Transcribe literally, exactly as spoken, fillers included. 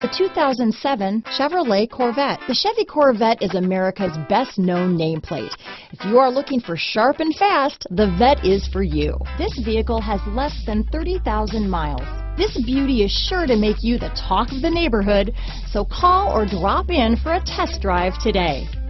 The two thousand seven Chevrolet Corvette. The Chevy Corvette is America's best-known nameplate. If you are looking for sharp and fast, the Vette is for you. This vehicle has less than thirty thousand miles. This beauty is sure to make you the talk of the neighborhood, so call or drop in for a test drive today.